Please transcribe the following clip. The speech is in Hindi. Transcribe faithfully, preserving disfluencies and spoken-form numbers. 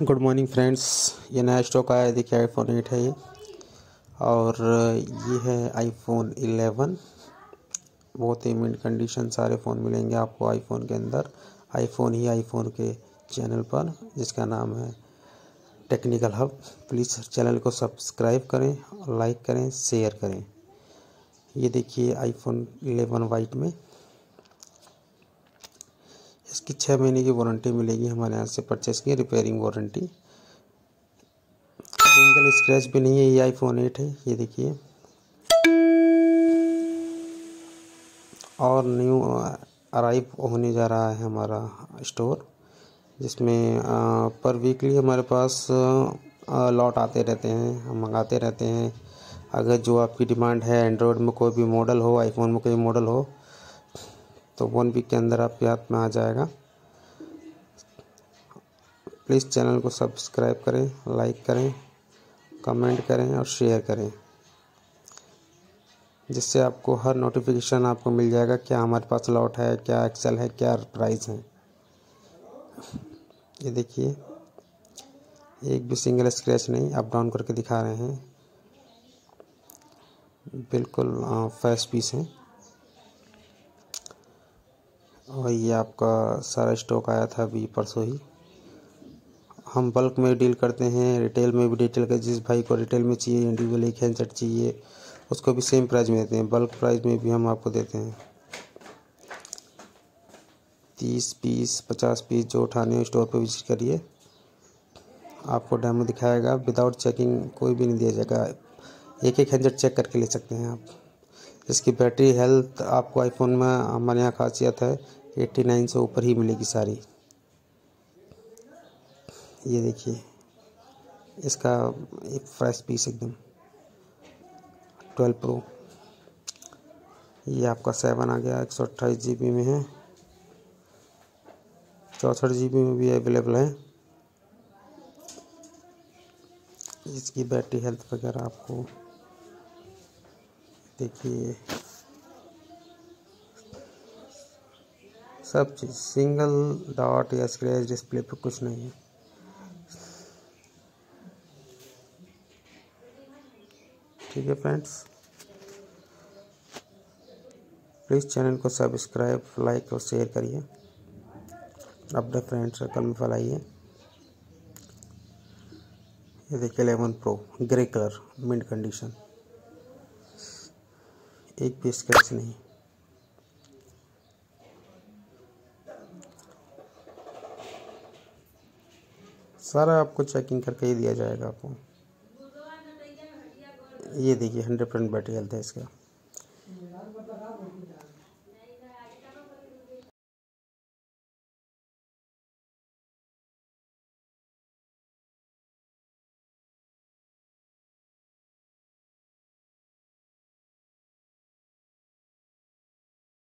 Good morning friends. ये नया स्टॉक आया है, देखिए आईफोन एट है ये, और ये है आईफोन इलेवन। बहुत ही मिंट कंडीशन सारे फ़ोन मिलेंगे आपको आईफोन के अंदर, आईफोन ही आईफोन के चैनल पर, जिसका नाम है टेक्निकल हब। प्लीज़ चैनल को सब्सक्राइब करें, लाइक करें, शेयर करें। ये देखिए आईफोन इलेवन वाइट में, इसकी छः महीने की वारंटी मिलेगी हमारे यहाँ से परचेस की, रिपेयरिंग वारंटी। सिंगल स्क्रैच भी नहीं है, ये आईफोन एट है। ये देखिए, और न्यू अराइव होने जा रहा है हमारा स्टोर, जिसमें पर वीकली हमारे पास लॉट आते रहते हैं, हम मंगाते रहते हैं। अगर जो आपकी डिमांड है, एंड्रॉयड में कोई भी मॉडल हो, आईफोन में कोई मॉडल हो, तो वन वीक के अंदर आपके हाथ में आ जाएगा। प्लीज़ चैनल को सब्सक्राइब करें, लाइक करें, कमेंट करें और शेयर करें, जिससे आपको हर नोटिफिकेशन आपको मिल जाएगा, क्या हमारे पास लॉट है, क्या एक्सेल है, क्या प्राइस है। ये देखिए, एक भी सिंगल स्क्रैच नहीं, अप डाउन करके दिखा रहे हैं, बिल्कुल फ्रेश पीस है। और ये आपका सारा स्टॉक आया था अभी परसों ही। हम बल्क में डील करते हैं, रिटेल में भी डिटेल का, जिस भाई को रिटेल में चाहिए, इंडिविजुअल एक हैंडसेट चाहिए, उसको भी सेम प्राइस में देते हैं। बल्क प्राइस में भी हम आपको देते हैं। तीस पीस, पचास पीस जो उठाने हो, स्टोर पर विजिट करिए, आपको डेमो दिखाएगा। विदाउट चेकिंग कोई भी नहीं दिया जाएगा, एक एक हैंडसेट चेक करके ले सकते हैं आप। इसकी बैटरी हेल्थ आपको आईफोन में हमारे यहाँ खासियत है, नवासी से ऊपर ही मिलेगी सारी। ये देखिए, इसका एक फ्रेश पीस एकदम ट्वेल्व प्रो। ये आपका सेवन आ गया, एक सौ अट्ठाईस जी बी में है, चौंसठ जी बी में भी अवेलेबल है। इसकी बैटरी हेल्थ वगैरह आपको देखिए, सब चीज़, सिंगल डॉट या स्क्रैच डिस्प्ले पर कुछ नहीं है। ठीक है फ्रेंड्स, प्लीज़ चैनल को सब्सक्राइब, लाइक और शेयर करिए, अपने फ्रेंड सर्कल में फैलाइए। ये देखिए eleven pro, grey colour, mint condition, एक भी स्क्रैच नहीं। सारा आपको चेकिंग करके ही दिया जाएगा आपको। ये देखिए हंड्रेड परसेंट बैटरी हेल्थ है इसका।